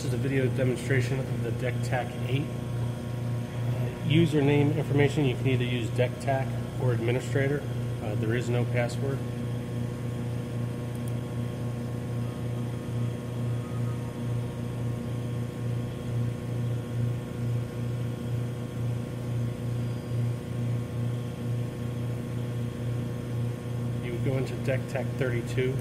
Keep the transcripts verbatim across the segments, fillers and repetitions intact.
is a video demonstration of the DECTAC eight. Uh, username information, you can either use DECTAC or administrator. Uh, there is no password. You would go into DECTAC thirty-two.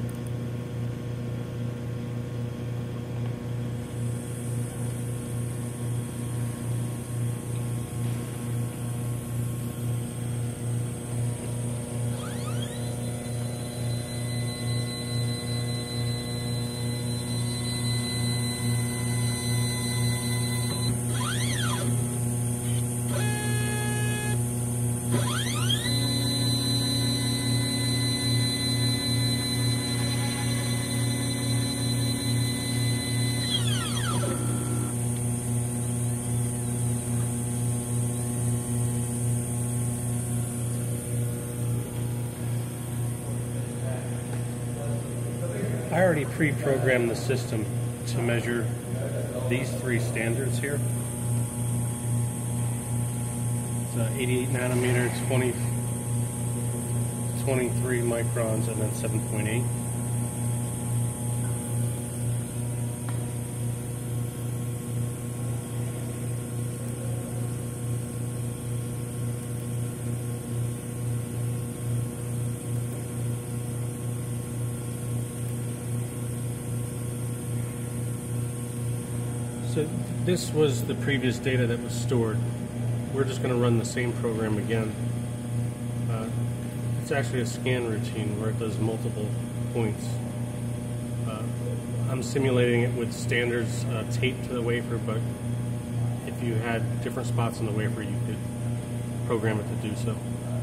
I already pre-programmed the system to measure these three standards here. It's uh, eighty-eight nanometer, twenty, twenty-three microns, and then seven point eight. So this was the previous data that was stored. We're just going to run the same program again. Uh, it's actually a scan routine where it does multiple points. Uh, I'm simulating it with standards uh, taped to the wafer, but if you had different spots in the wafer, you could program it to do so.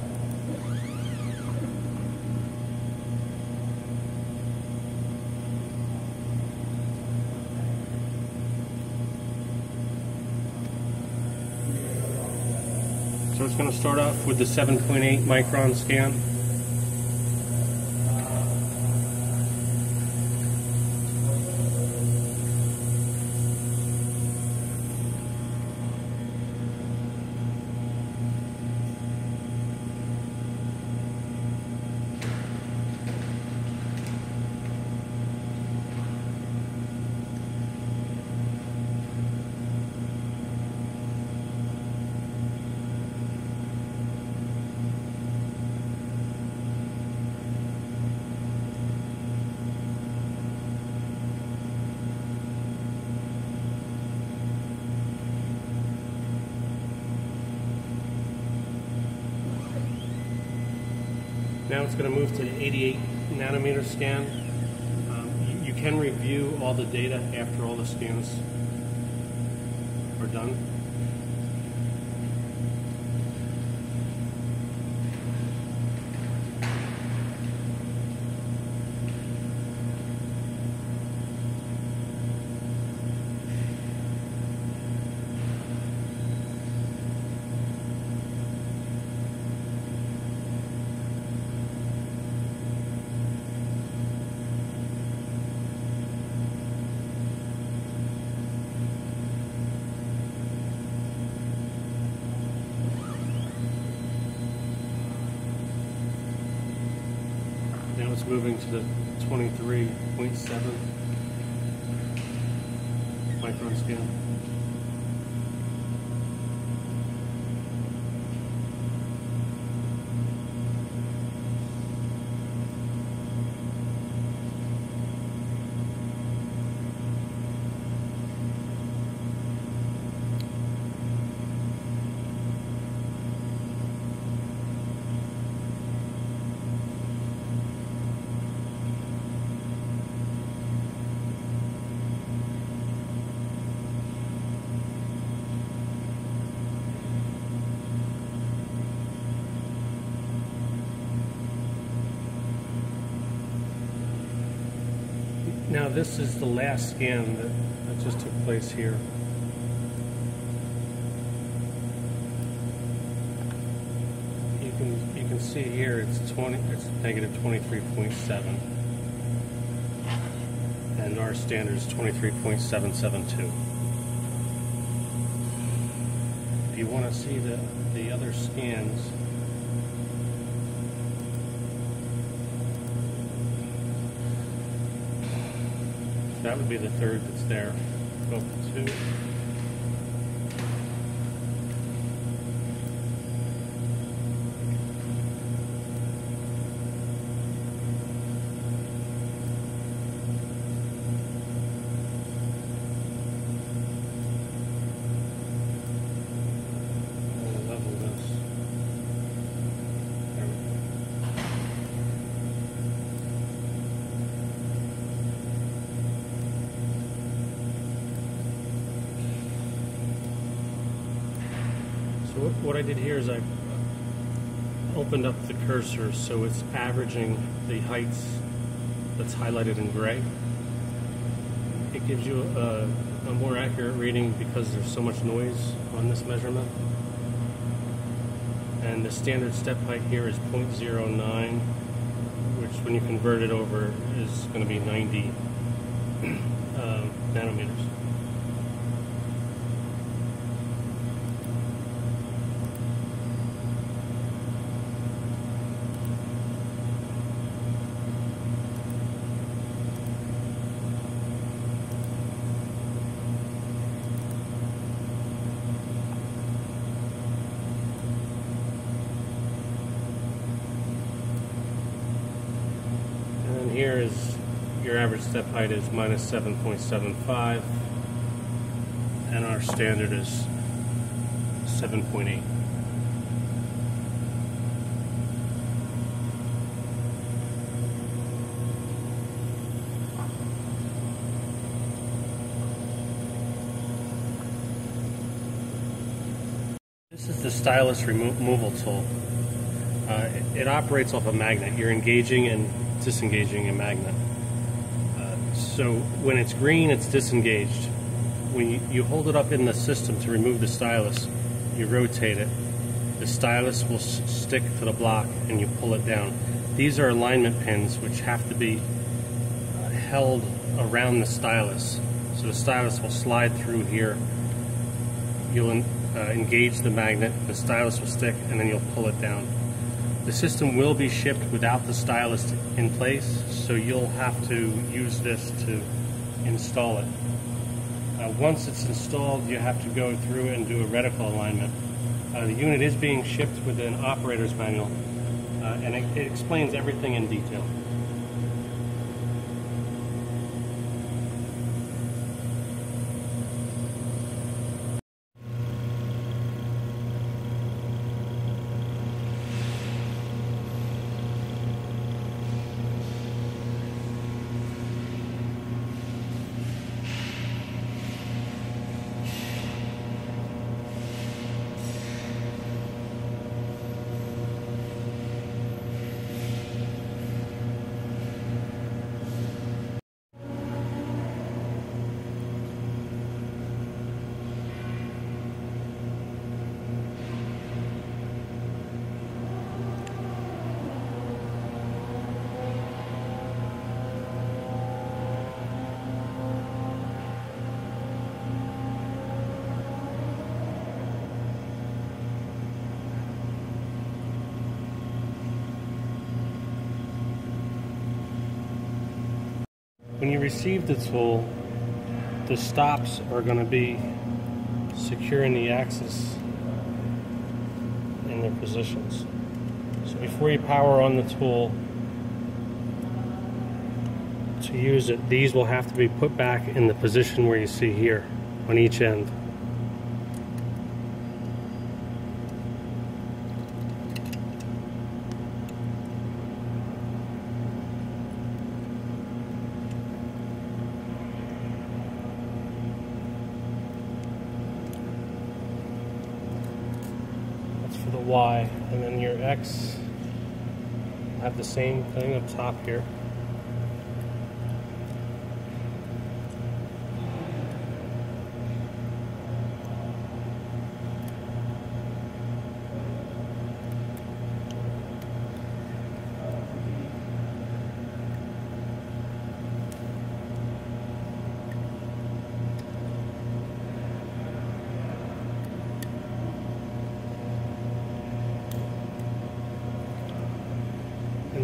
So it's going to start off with the seven point eight micron scan. Now it's going to move to the eighty-eight nanometer scan. Um, you, you can review all the data after all the scans are done. Now it's moving to the twenty-three point seven micron scan. Now this is the last scan that, that just took place here. You can you can see here it's twenty it's negative twenty-three point seven. and our standard is twenty-three point seven seven two. If you want to see the, the other scans, that would be the third that's there. Go to two. So what, what I did here is I opened up the cursor so it's averaging the heights that's highlighted in gray. It gives you a, a more accurate reading because there's so much noise on this measurement. And the standard step height here is zero point zero nine, which when you convert it over is going to be ninety uh, nanometers. Here is your average step height is minus seven point seven five, and our standard is seven point eight. This is the stylus remo removal tool. Uh, it, it operates off a magnet. You're engaging and disengaging a magnet. Uh, so when it's green, it's disengaged. When you, you hold it up in the system to remove the stylus, you rotate it. The stylus will s stick to the block and you pull it down. These are alignment pins which have to be uh, held around the stylus. So the stylus will slide through here. You'll en uh, engage the magnet, the stylus will stick, and then you'll pull it down. The system will be shipped without the stylus in place, so you'll have to use this to install it. Uh, once it's installed, you have to go through and do a reticle alignment. Uh, the unit is being shipped with an operator's manual, uh, and it, it explains everything in detail. When you receive the tool, the stops are going to be secure in the axis in their positions. So before you power on the tool to use it, these will have to be put back in the position where you see here on each end. For the Y, and then your X will have the same thing up top here.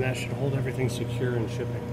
And that should hold everything secure in shipping.